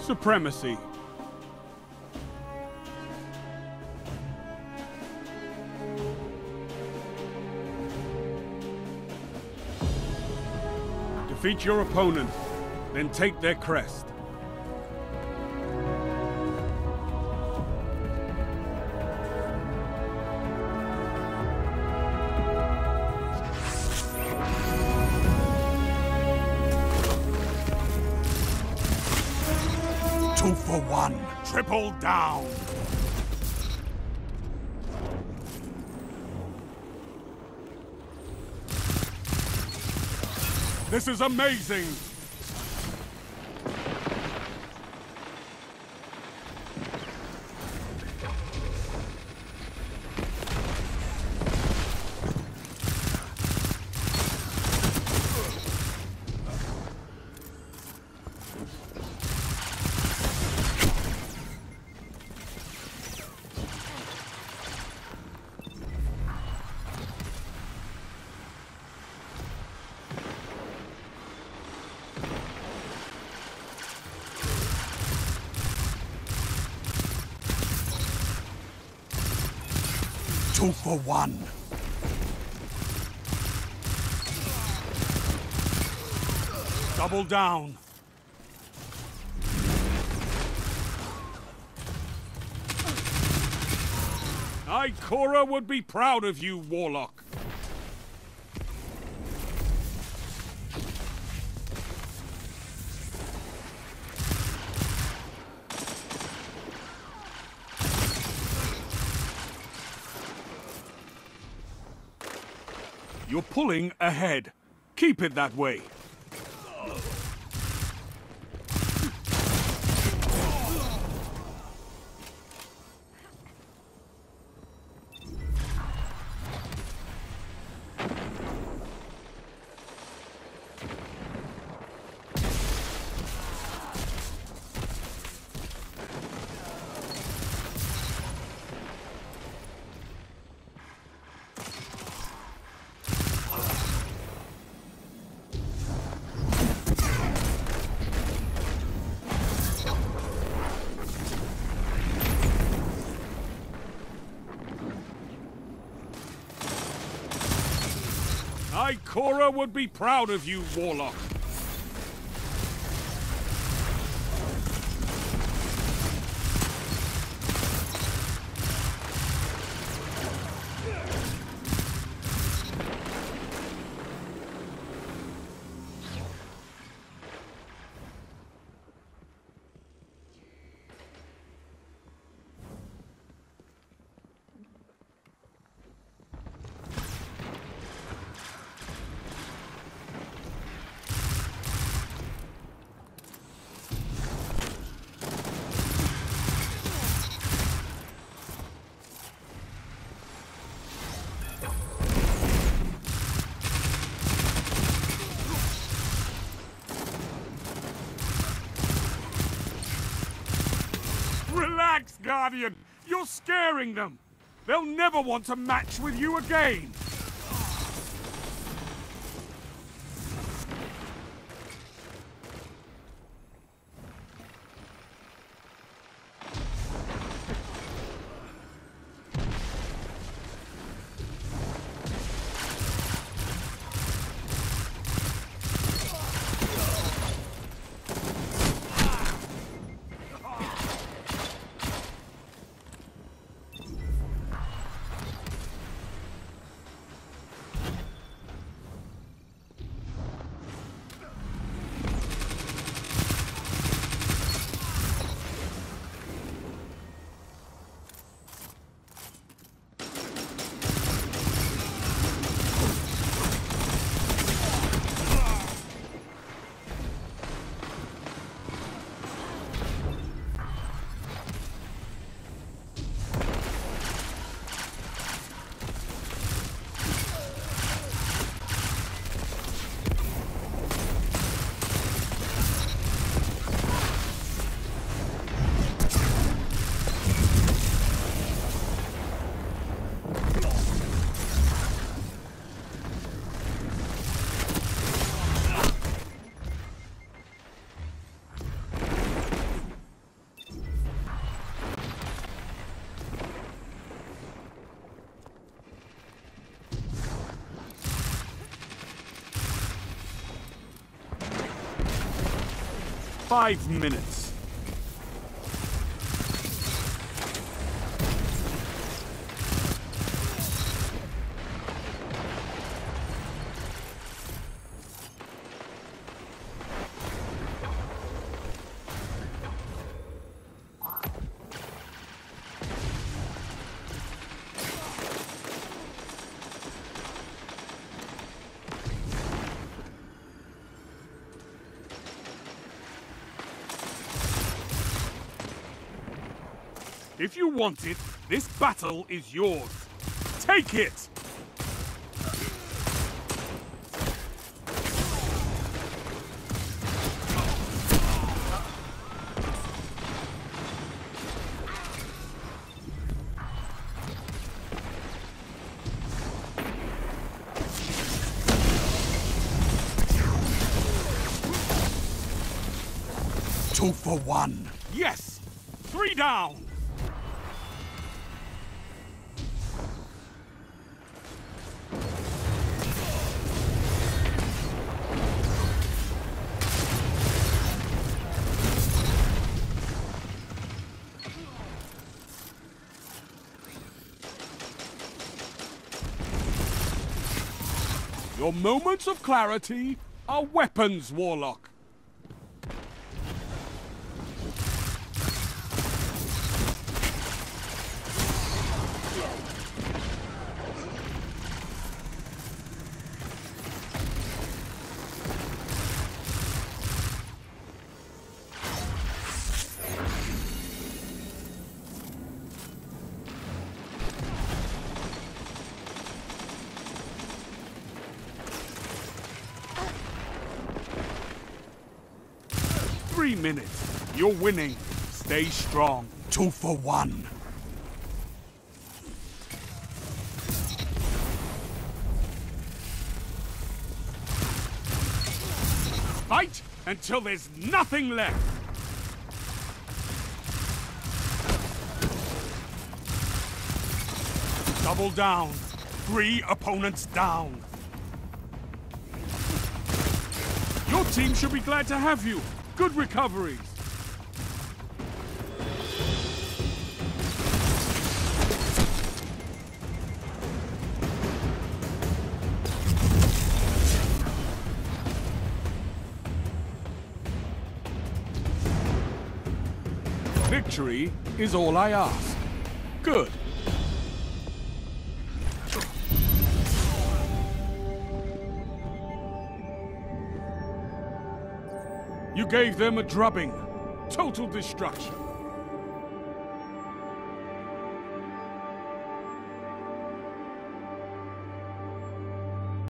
Supremacy. Defeat your opponent, then take their crest. Two for one. Triple down. This is amazing! Two for one. Double down. Ikora would be proud of you, Warlock. You're pulling ahead. Keep it that way. Ikora would be proud of you, Warlock. Relax, Guardian! You're scaring them! They'll never want to match with you again! 5 minutes. If you want it, this battle is yours. Take it! Two for one. Yes! 3 down! Your moments of clarity are weapons, Warlock. Three minutes. You're winning. Stay strong. 2 for 1. Fight until there's nothing left. Double down. 3 opponents down. Your team should be glad to have you. Good recoveries. Victory is all I ask. Good. You gave them a drubbing. Total destruction.